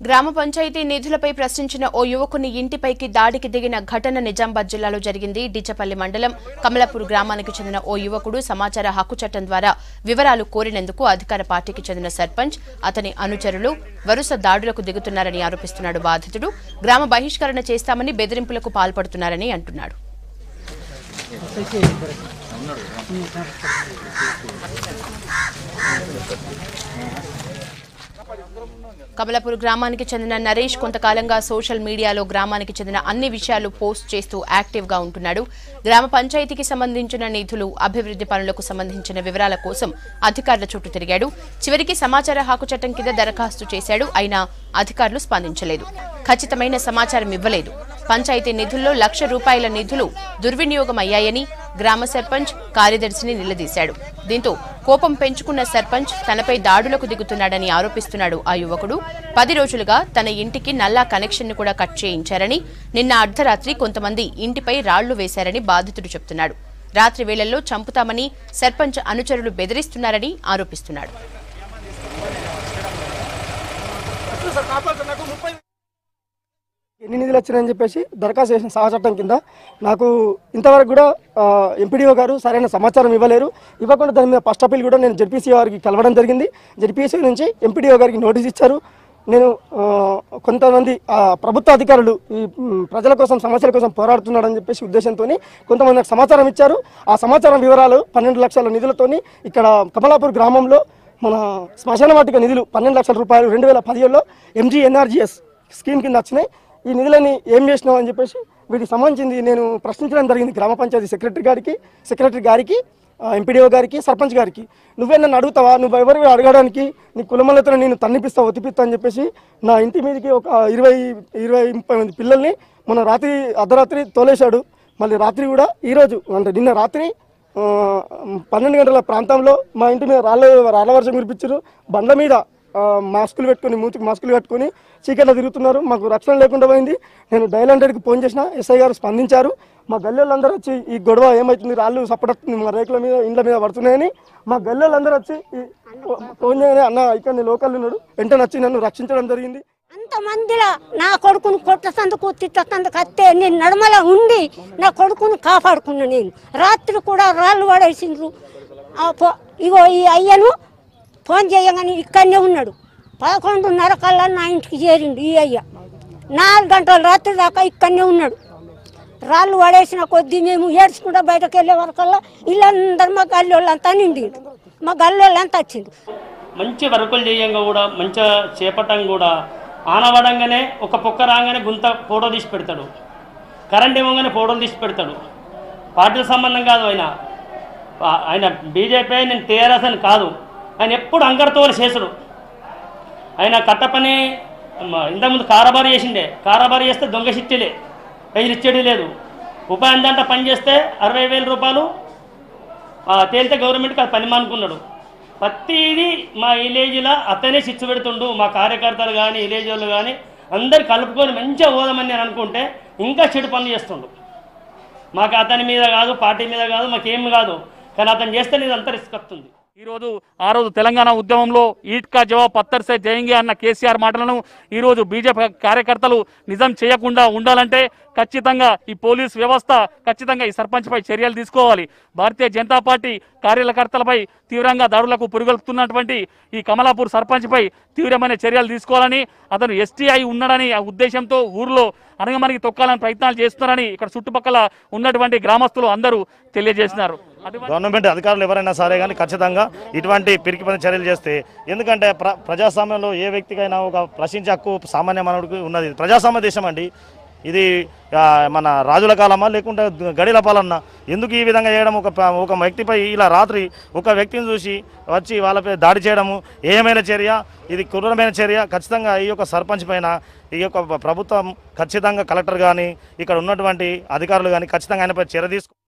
గ్రామ పంచాయతీ నిధులపై ప్రశ్నించిన ఓ యువకుని ఇంటిపైకి దాడికి దిగిన ఘటన నిజామాబాద్ జిల్లాలో జరిగింది. డిచపల్లి మండలం కమలాపూర్ గ్రామానికి చెందిన ఓ యువకుడు సమాచార హక్కు చట్టం ద్వారా వివరాలు కోరినందుకు అధికార పార్టీకి చెందిన సర్పంచ్, అతని అనుచరులు వరుస దాడులకు దిగుతున్నారని ఆరోపిస్తున్నాడు బాధితుడు. గ్రామ బహిష్కరణ చేస్తామని బెదిరింపులకు పాల్పడుతున్నారని అంటున్నాడు. కమలాపూర్ గ్రామానికి చెందిన నరేష్ కొంతకాలంగా సోషల్ మీడియాలో గ్రామానికి చెందిన అన్ని విషయాలు పోస్ట్ చేస్తూ యాక్టివ్ గా ఉంటున్నాడు. గ్రామ పంచాయతీకి సంబంధించిన నిధులు, అభివృద్ధి పనులకు సంబంధించిన వివరాల కోసం అధికారుల చుట్టూ తిరిగాడు. చివరికి సమాచార హక్కు చట్టం కింద దరఖాస్తు చేశాడు. అయినా అధికారులు స్పందించలేదు, ఖచ్చితమైన సమాచారం ఇవ్వలేదు. పంచాయతీ నిధుల్లో ₹1,00,000 నిధులు దుర్వినియోగం అయ్యాయని గ్రామ సర్పంచ్, కార్యదర్శిని నిలదీశాడు. దీంతో కోపం పెంచుకున్న సర్పంచ్ తనపై దాడులకు దిగుతున్నాడని ఆరోపిస్తున్నాడు ఆ యువకుడు. 10 రోజులుగా తన ఇంటికి నల్లా కనెక్షన్ ను కూడా కట్ చేయించారని, నిన్న అర్ధరాత్రి కొంతమంది ఇంటిపై రాళ్లు వేశారని బాధితుడు చెబుతున్నాడు. రాత్రి వేళల్లో చంపుతామని సర్పంచ్ అనుచరులు బెదిరిస్తున్నారని ఆరోపిస్తున్నాడు. ఎన్ని నిధులు వచ్చినాయని చెప్పేసి దరఖాస్తు చేసిన సహా చట్టం కింద నాకు ఇంతవరకు కూడా ఎంపీడీఓ గారు సరైన సమాచారం ఇవ్వలేరు. ఇవ్వకుండా దాని మీద ఫస్ట్ అప్పీల్ కూడా నేను జెడ్పీసీ వారికి కలవడం జరిగింది. జెడ్పీసీ నుంచి ఎంపీడీఓ గారికి నోటీస్ ఇచ్చారు. నేను కొంతమంది ప్రభుత్వ అధికారులు ఈ ప్రజల కోసం, సమస్యల కోసం పోరాడుతున్నాడని చెప్పేసి ఉద్దేశంతో కొంతమంది నాకు సమాచారం ఇచ్చారు. ఆ సమాచారం వివరాలు 12 లక్షల నిధులతోని ఇక్కడ కమలాపూర్ గ్రామంలో మన శ్మశాన వాటిక నిధులు ₹12 లక్షల 2017లో MGNRGS స్కీమ్ కింద వచ్చినాయి. ఈ నిధులని ఏం చేసినావు అని చెప్పేసి వీటికి సంబంధించింది నేను ప్రశ్నించడం జరిగింది. గ్రామ పంచాయతీ సెక్రటరీ గారికి, ఎంపీడీఓ గారికి, సర్పంచ్ గారికి. నువ్వే నన్ను అడుగుతావా? నువ్వు ఎవరు అడగడానికి? నీ కులమలతో నేను తన్నిపిస్తా, ఒతిపిస్తా అని చెప్పేసి నా ఇంటి మీదకి ఒక 20-30 మంది పిల్లల్ని మొన్న అర్ధరాత్రి తోలేశాడు. మళ్ళీ రాత్రి కూడా ఈరోజు అంటే నిన్న రాత్రి 12 గంటల ప్రాంతంలో మా ఇంటి మీద రాళ్ళ వర్షం కురిపించారు. బండ్ల మీద మాస్కులు పెట్టుకుని, మూతికి మాస్కులు కట్టుకుని చీకట్లో తిరుగుతున్నారు. మాకు రక్షణ లేకుండా పోయింది. నేను డయల్ 100కి ఫోన్ చేసిన, ఎస్ఐ గారు స్పందించారు. మా గల్లీలందరూ వచ్చి ఈ గొడవ ఏమవుతుంది, రాళ్ళు సపడవుతుంది, మా రేకుల మీద, ఇండ్ల మీద పడుతున్నాయని మా గల్లీలందరూ వచ్చి ఫోన్ చేయగానే అన్న ఇక్కడ లోకల్ ఉన్నాడు, వెంటనే వచ్చి నన్ను రక్షించడం జరిగింది. అంతమందిలో నా కొడుకును కొట్టసందుకు తిట్టసందుకు అత్తే నేను నడమల ఉండి నా కొడుకును కాపాడుకున్నా. నేను రాత్రి కూడా రాళ్ళు పడేసిండ్రు. ఇగో ఈ అయ్యను ఫోన్ చేయగానే ఇక్కడనే ఉన్నాడు. 11:30 కల్లా నా ఇంటికి చేరిండు ఈ అయ్య. 4 గంటల రాత్రి దాకా ఇక్కడనే ఉన్నాడు. రాళ్ళు పడేసిన కొద్దీ మేము ఏడ్చుకుంటా బయటకు వెళ్ళే వరకల్లా వీళ్ళందరూ మా గల్లి వాళ్ళంతా నిండిండు, మా గల్లి వాళ్ళంతా వచ్చిండు. మంచి వర్కులు చేయంగా కూడా, మంచిగా చేపట్టం కూడా, ఆనవడంగానే ఒక పొక్క రాగానే గుంత ఫోటో తీసి పెడతాడు, కరెంట్ ఇవ్వగానే ఫోటోలు తీసి పెడతాడు. పార్టీల సంబంధం కాదు ఆయన బీజేపీ, నేను టీఆర్ఎస్ అని కాదు. ఆయన ఎప్పుడు అంగడితోలు చేసుడు. ఆయన కట్టపని ఇంతకుముందు కారబారు చేసిండే, కారబారు చేస్తే దొంగ చిట్టీలే, పైలు ఇచ్చేది లేదు. ఉపాధి అంటే పని చేస్తే ₹60,000 తేలితే గవర్నమెంట్కి అది పని మానుకున్నాడు. ప్రతిదీ మా విలేజ్లో అతనే చిచ్చు పెడుతుండు. మా కార్యకర్తలు కానీ, విలేజ్ వాళ్ళు కానీ అందరు కలుపుకొని మంచిగా పోదామని నేను అనుకుంటే ఇంకా చెడు పనులు చేస్తుండు. మాకు అతని మీద కాదు, పార్టీ మీద కాదు, మాకేం కాదు, కానీ అతను చేస్తే ఇది అంతా రిస్క్ వస్తుంది. ఆ రోజు తెలంగాణ ఉద్యమంలో ఈట్ కా జవాబ్ పత్తర్ సే జయంగే అన్న కేసీఆర్ మాటలను ఈరోజు బీజేపీ కార్యకర్తలు నిజం చేయకుండా ఉండాలంటే ఖచ్చితంగా ఈ పోలీస్ వ్యవస్థ, ఖచ్చితంగా ఈ సర్పంచ్పై చర్యలు తీసుకోవాలి. భారతీయ జనతా పార్టీ కార్యకర్తలపై తీవ్రంగా దాడులకు పురుగొల్పుతున్నటువంటి ఈ కమలాపూర్ సర్పంచ్పై తీవ్రమైన చర్యలు తీసుకోవాలని, అతను ఎస్టీఐ ఉన్నాడని ఆ ఉద్దేశంతో ఊర్లో అనగమనకి తొక్కాలని ప్రయత్నాలు చేస్తున్నారని ఇక్కడ చుట్టుపక్కల ఉన్నటువంటి గ్రామస్తులు అందరూ తెలియజేసినారు. గవర్నమెంట్ అధికారులు ఎవరైనా సరే కానీ ఖచ్చితంగా ఇటువంటి పిరికి పని చర్యలు చేస్తే, ఎందుకంటే ప్రజాస్వామ్యంలో ఏ వ్యక్తికైనా ఒక ప్రశ్నించే హక్కు సామాన్య మానవుడికి ఉన్నది. ప్రజాస్వామ్య దేశం అండి ఇది. మన రాజుల కాలమా లేకుంటే గడిల పాలన్నా? ఎందుకు ఈ విధంగా చేయడం? ఒక వ్యక్తిపై ఇలా రాత్రి ఒక వ్యక్తిని చూసి వచ్చి వాళ్ళపై దాడి చేయడము ఏమైనా చర్య? ఇది క్రూరమైన చర్య. ఖచ్చితంగా ఈ యొక్క సర్పంచ్ పైన ఈ యొక్క ప్రభుత్వం ఖచ్చితంగా కలెక్టర్ కానీ, ఇక్కడ ఉన్నటువంటి అధికారులు కానీ ఖచ్చితంగా ఆయనపై చర్య